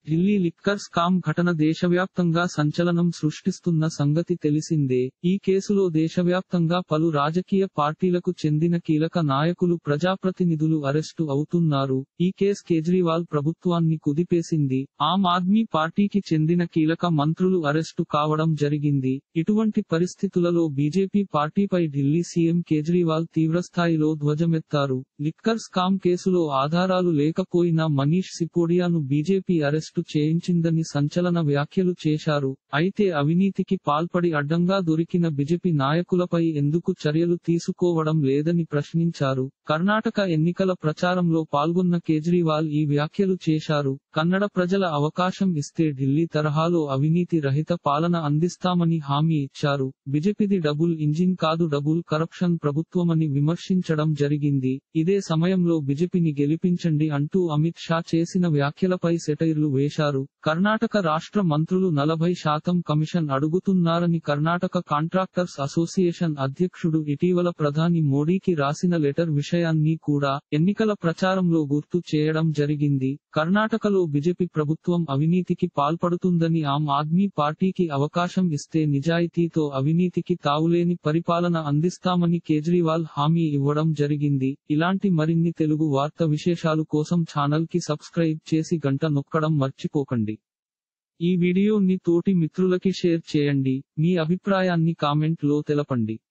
Delhi liquor scam ఘటన దేశవ్యాప్తంగా సంచలనం సృష్టిస్తున్న సంగతి తెలిసిందే. ఈ కేసులో దేశవ్యాప్తంగా పలు రాజకీయ పార్టీలకు చెందిన కీలక నాయకులు, ప్రజాప్రతినిధులు అరెస్టు అవుతున్నారు. ఈ కేసు కేజ్రీవాల్ ప్రభుత్వాన్ని కుదిపేసింది. ఆమ్ ఆద్మీ పార్టీకి చెందిన కీలక మంత్రులు అరెస్టు కావడం జరిగింది. ఇటువంటి పరిస్థితులలో బీజేపీ పార్టీపై ఢిల్లీ సీఎం కేజ్రీవాల్ తీవ్రస్థాయిలో ధ్వజమెత్తారు. లిక్కర్ స్కామ్ కేసులో ఆధారాలు లేకపోయినా మనీష్ సిసోడియాను బీజేపీ అరెస్టు చేయించిందని సంచలన వ్యాఖ్యలు చేశారు. అయితే అవినీతికి పాల్పడి అడ్డంగా దొరికిన బీజేపీ నాయకులపై ఎందుకు చర్యలు తీసుకోవడం లేదని ప్రశ్నించారు. కర్ణాటక ఎన్నికల ప్రచారంలో పాల్గొన్న కేజ్రీవాల్ ఈ వ్యాఖ్యలు చేశారు. కన్నడ ప్రజల అవకాశం ఇస్తే ఢిల్లీ తరహాలో అవినీతి రహిత పాలన అందిస్తామని హామీ ఇచ్చారు. బీజేపీది డబుల్ ఇంజిన్ కాదు, డబుల్ కరప్షన్ ప్రభుత్వమని విమర్శించడం జరిగింది. ఇదే సమయంలో బీజేపీని గెలిపించండి అంటూ అమిత్ షా చేసిన వ్యాఖ్యలపై సెటైర్లు వేశారు. కర్ణాటక రాష్ట్ర మంత్రులు 40% కమిషన్ అడుగుతున్నారని కర్ణాటక కాంట్రాక్టర్స్ అసోసియేషన్ అధ్యక్షుడు ఇటీవల ప్రధాని మోడీకి రాసిన లెటర్ విషయాన్ని కూడా ఎన్నికల ప్రచారంలో గుర్తు చేయడం జరిగింది. కర్ణాటకలో బీజేపీ ప్రభుత్వం అవినీతికి పాల్పడుతుందని, ఆమ్ ఆద్మీ పార్టీకి అవకాశం ఇస్తే నిజాయితీతో అవినీతికి తావులేని పరిపాలన అందిస్తామని కేజ్రీవాల్ హామీ ఇవ్వడం జరిగింది. ఇలాంటి మరిన్ని తెలుగు వార్త విశేషాలు కోసం ఛానల్ కి సబ్స్క్రైబ్ చేసి గంట నొక్కడం మర్చిపోకండి. ఈ వీడియోని తోటి మిత్రులకి షేర్ చేయండి. మీ అభిప్రాయాన్ని కామెంట్ లో తెలపండి.